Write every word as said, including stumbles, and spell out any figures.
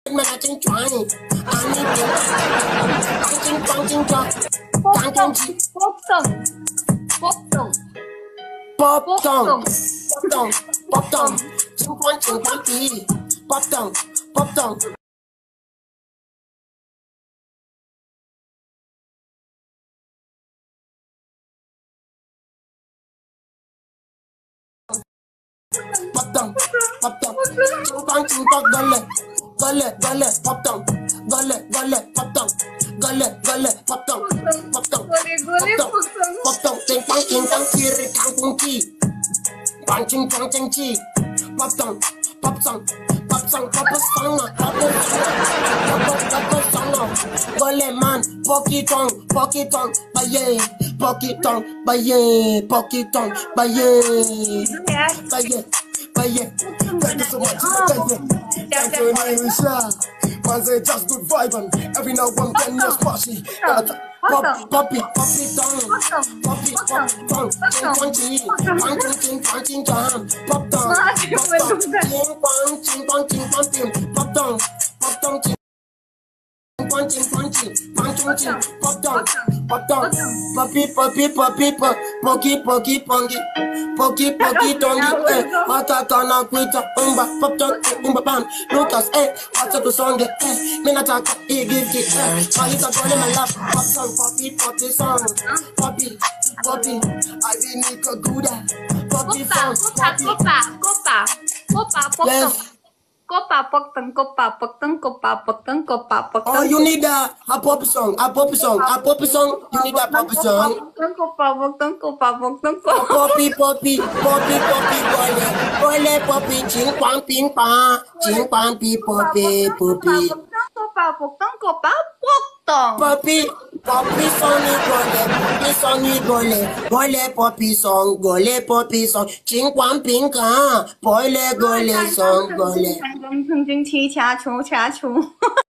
们来进转，啊你进，放进放进转，赶紧去。 Bốc đồng Pop Bốc down, đồng pop down, pop down, chính quan chính quan tí, pop down, pop down. Pop down, pop down, chính quan chính quan gale, gale, gale, pop down, gale, gale, pop down, gale, gale, pop down, pop down, pop down, pop down, chính quan chính quan kiri kangkung ki. Punching, punching, chi. Pop song, pop song, pop song, pop a song, pop a song, pop a song. Gole man, pocket tongue, pocket tongue, baye, pocket tongue, baye, pocket tongue, baye, baye, baye. Thank you so much, thank you. Thank you, Nisha. Man say just good vibe and every now and then you're splashy. Pop, poppy, poppy tongue, poppy, pop tongue, ching quang chi, quang ching ching quang ching jam, pop tongue, pop tongue, ching quang ching quang ching quang pim, pop tongue, pop tongue ching quang ching quang ching, quang ching ching, pop tongue, pop tongue, poppy, poppy, poppy, pop, pocky, pocky, pongy, pocky, pocky, tongy, eh, matatana quita, umba, pop tongue, umba bam, Lucas, eh, what's up the song, eh, minata, eh, give it, eh, why you got all in my lap, pop song, poppy, poppy song, poppy, poppy, I be make a good, poppy song, poppy, Copa, copa, copa, copa, yes. copa, potong, copa, potong, copa, potong, copa, potong. Oh, you need a, a pop song, a pop song, a pop song, you need a pop song. Potong, copa, potong, copa, potong, copa. Poppy, poppy, poppy, poppy, gole, gole, poppy, ching quang ping pa, ching quang pi, poppy, poppy. Copa, potong, copa, potong. Poppy, poppy song, gole, poppy song, gole, gole, poppy song, gole, poppy song, ching quang ping ka, gole, gole song, gole. 曾经七掐球掐球。